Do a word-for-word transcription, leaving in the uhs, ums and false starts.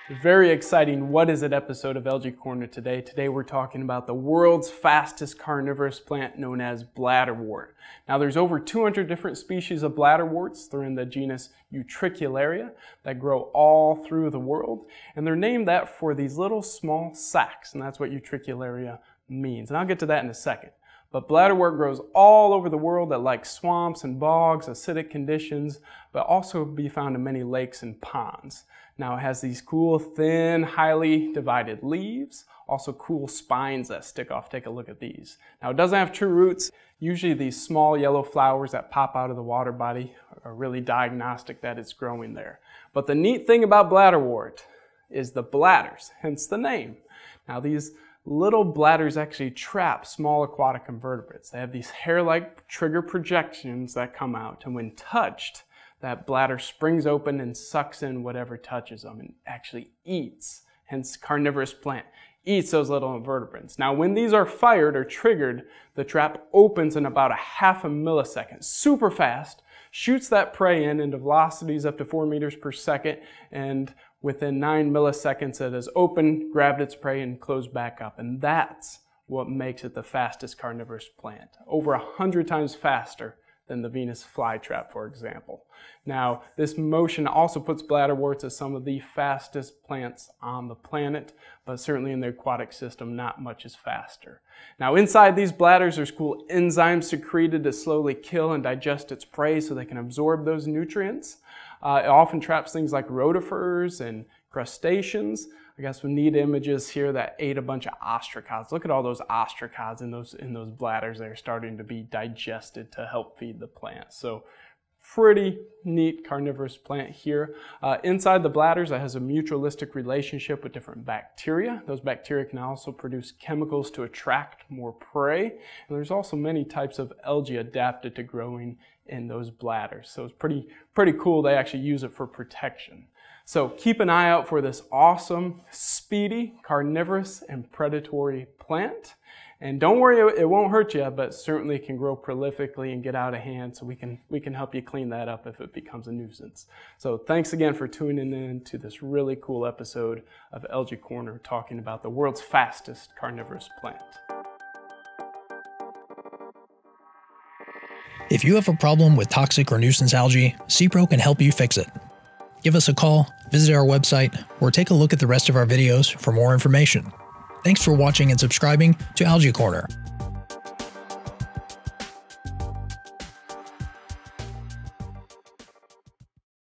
Very exciting What Is It episode of Algae Corner today. Today we're talking about the world's fastest carnivorous plant known as bladderwort. Now there's over two hundred different species of bladderworts. They're in the genus Utricularia that grow all through the world. And they're named that for these little small sacs, and that's what Utricularia means. And I'll get to that in a second. But bladderwort grows all over the world that like swamps and bogs, acidic conditions, but also be found in many lakes and ponds. Now it has these cool, thin, highly divided leaves, also cool spines that stick off. Take a look at these. Now it doesn't have true roots. Usually these small yellow flowers that pop out of the water body are really diagnostic that it's growing there. But the neat thing about bladderwort is the bladders, hence the name. Now these little bladders actually trap small aquatic invertebrates. They have these hair-like trigger projections that come out, and when touched, that bladder springs open and sucks in whatever touches them and actually eats, hence carnivorous plant, eats those little invertebrates. Now when these are fired or triggered, the trap opens in about a half a millisecond, super fast, shoots that prey in into velocities up to four meters per second, and within nine milliseconds it has opened, grabbed its prey, and closed back up. And that's what makes it the fastest carnivorous plant. Over a hundred times faster than the Venus flytrap, for example. Now, this motion also puts bladderworts as some of the fastest plants on the planet, but certainly in the aquatic system, not much is faster. Now, inside these bladders, there's cool enzymes secreted to slowly kill and digest its prey so they can absorb those nutrients. Uh, it often traps things like rotifers and crustaceans. I got some neat images here that ate a bunch of ostracods. Look at all those ostracods in those, in those bladders. They're starting to be digested to help feed the plant. So pretty neat carnivorous plant here. Uh, inside the bladders, it has a mutualistic relationship with different bacteria. Those bacteria can also produce chemicals to attract more prey. And there's also many types of algae adapted to growing in those bladders. So it's pretty, pretty cool. They actually use it for protection. So keep an eye out for this awesome, speedy, carnivorous, and predatory plant. And don't worry, it won't hurt you, but certainly can grow prolifically and get out of hand, so we can, we can help you clean that up if it becomes a nuisance. So thanks again for tuning in to this really cool episode of Algae Corner talking about the world's fastest carnivorous plant. If you have a problem with toxic or nuisance algae, CPRO can help you fix it. Give us a call, visit our website, or take a look at the rest of our videos for more information. Thanks for watching and subscribing to Algae Corner.